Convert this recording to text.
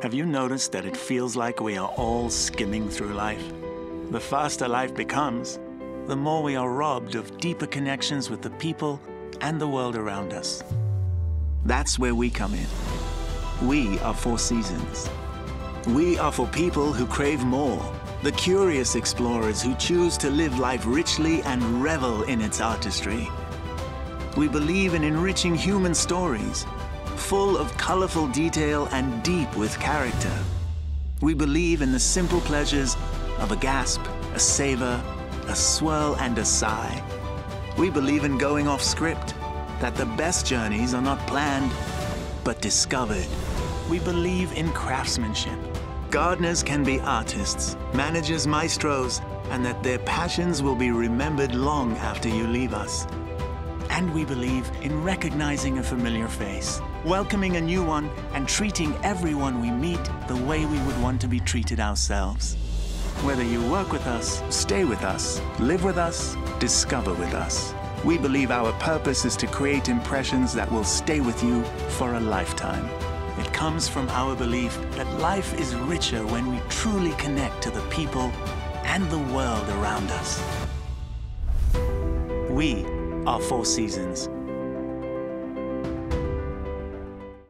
Have you noticed that it feels like we are all skimming through life? The faster life becomes, the more we are robbed of deeper connections with the people and the world around us. That's where we come in. We are Four Seasons. We are for people who crave more, the curious explorers who choose to live life richly and revel in its artistry. We believe in enriching human stories, full of colorful detail and deep with character. We believe in the simple pleasures of a gasp, a savor, a swirl, and a sigh. We believe in going off script, that the best journeys are not planned, but discovered. We believe in craftsmanship. Gardeners can be artists, managers maestros, and that their passions will be remembered long after you leave us. And we believe in recognizing a familiar face, welcoming a new one, and treating everyone we meet the way we would want to be treated ourselves. Whether you work with us, stay with us, live with us, discover with us, we believe our purpose is to create impressions that will stay with you for a lifetime. It comes from our belief that life is richer when we truly connect to the people and the world around us. We are Four Seasons.